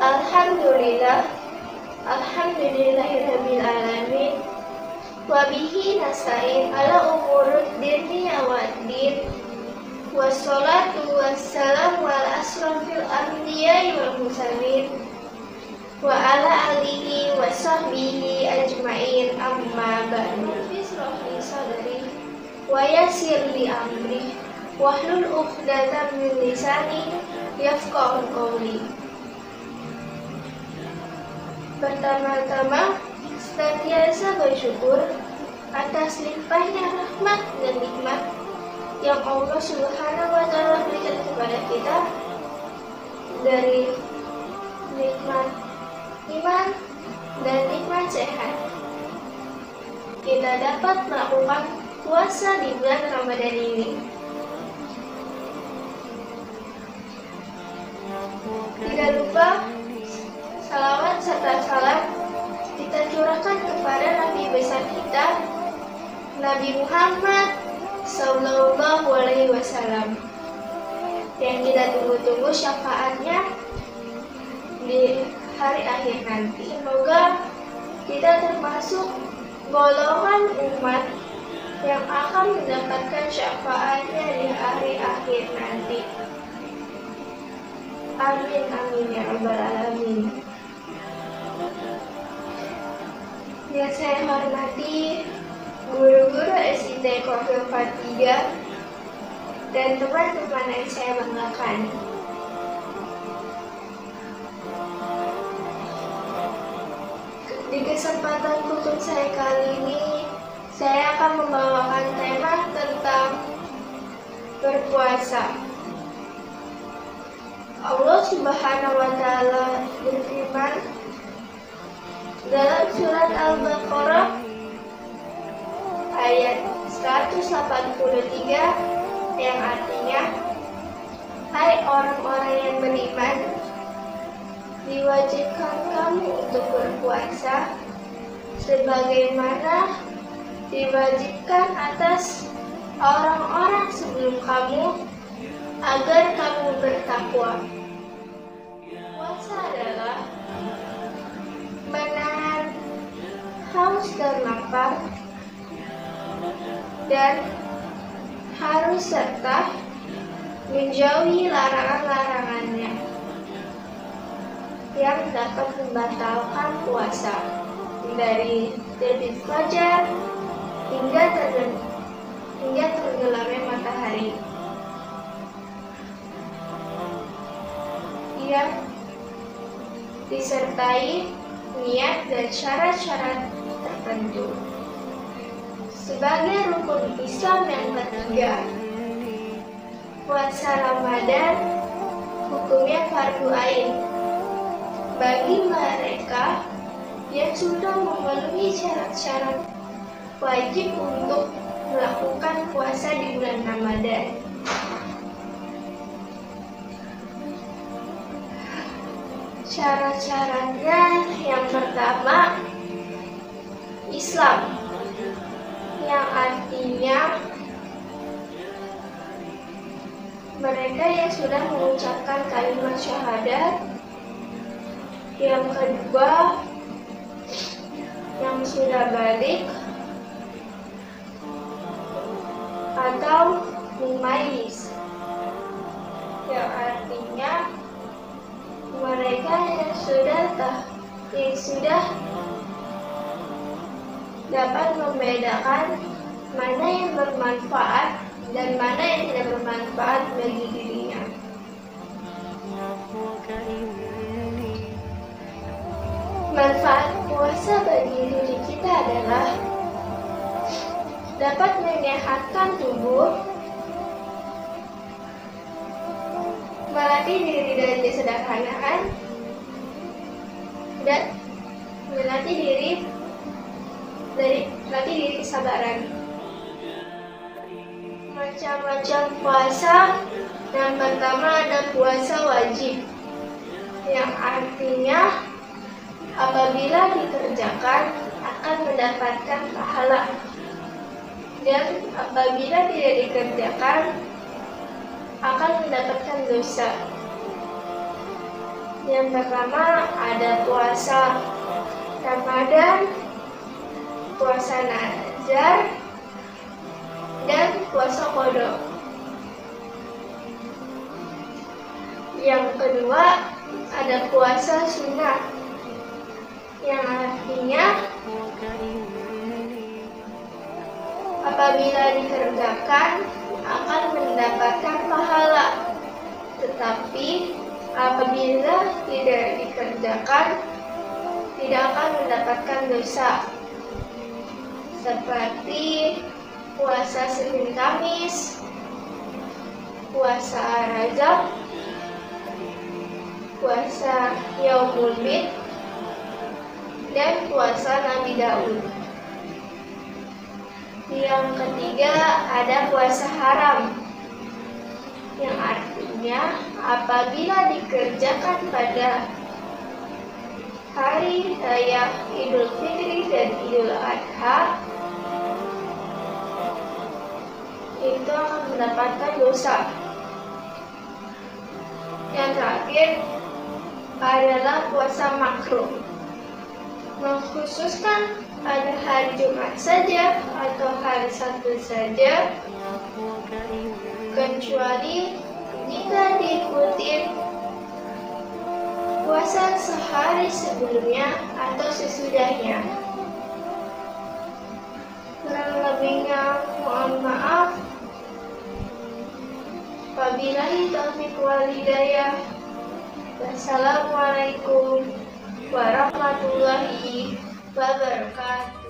Alhamdulillah, alhamdulillahirabbil alamin. Wa bihi nasta'in ala umurud dunya waddin. Wassalatu wassalamu ala asrofil anbiya'i wal mursalin wa ala alihi wa sahbihi ajma'in, amma ba'du. Bismillah sadri wa yassir li amri wahlul 'uqdatam min lisani yafqahu qawli. Pertama-tama, senantiasa bersyukur atas limpahnya rahmat dan nikmat yang Allah Subhanahu wa Ta'ala berikan kepada kita, dari nikmat iman dan nikmat sehat. Kita dapat melakukan puasa di bulan Ramadan ini. Tidak lupa salawat serta salam kita curahkan kepada Nabi besar kita, Nabi Muhammad Sallallahu Alaihi Wasallam, yang kita tunggu-tunggu syafaatnya di hari akhir nanti. Semoga kita termasuk golongan umat yang akan mendapatkan syafaatnya di hari akhir nanti. Amin amin ya rabbal alamin. Yang saya hormati guru-guru SIT Kofil 43 dan teman-teman yang saya banggakan. Di kesempatan khusus saya kali ini, saya akan membawakan tema tentang berpuasa. Allah Subhanahu wa Ta'ala berfirman dalam surat Al-Baqarah ayat 183 yang artinya, hai orang-orang yang beriman, diwajibkan kamu untuk berpuasa sebagaimana diwajibkan atas orang-orang sebelum kamu, agar kamu bertakwa. Puasa adalah menahan haus dan lapar, dan harus serta menjauhi larangan-larangannya yang dapat membatalkan puasa, dari terbit fajar hingga tenggelamnya matahari. Ia disertai niat dan syarat-syarat tertentu. Sebagai rukun Islam yang ketiga, puasa Ramadan hukumnya fardu ain bagi mereka yang sudah memenuhi syarat-syarat wajib untuk melakukan puasa di bulan Ramadan. Syarat-syaratnya yang pertama, Islam, yang artinya mereka yang sudah mengucapkan kalimat syahadat. Yang kedua, yang sudah balik atau mumayyiz, yang artinya mereka yang sudah dapat membedakan mana yang bermanfaat dan mana yang tidak bermanfaat bagi dirinya. Manfaat puasa bagi diri kita adalah dapat menyehatkan tubuh, melatih diri dari kesederhanaan, dan melatih diri kesabaran. Macam-macam puasa. Yang pertama ada puasa wajib, yang artinya apabila dikerjakan akan mendapatkan pahala, dan apabila tidak dikerjakan akan mendapatkan dosa. Yang pertama ada puasa Ramadan, puasa Nazar, dan puasa Qada. Yang kedua ada puasa sunnah, yang artinya apabila dikerjakan akan mendapatkan pahala, tetapi apabila tidak dikerjakan tidak akan mendapatkan dosa, seperti puasa Senin Kamis, puasa Rajab, puasa Yaumul Bid, dan puasa Nabi Daud. Yang ketiga ada puasa haram, yang artinya apabila dikerjakan pada hari raya Idul Fitri dan Idul Adha itu akan mendapatkan dosa. Yang terakhir adalah puasa makruh, mengkhususkan pada hari Jumat saja atau hari Sabtu saja, kecuali jika diikuti puasa sehari sebelumnya atau sesudahnya. Kurang lebihnya mohon maaf. Wabillahi taufiq wal hidayah. Wassalamualaikum warahmatullahi wabarakatuh.